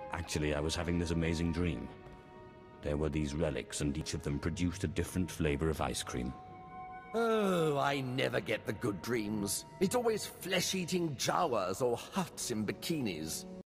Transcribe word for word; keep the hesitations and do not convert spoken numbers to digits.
Actually, I was having this amazing dream. There were these relics, and each of them produced a different flavor of ice cream. Oh, I never get the good dreams. It's always flesh-eating Jawas or huts in bikinis.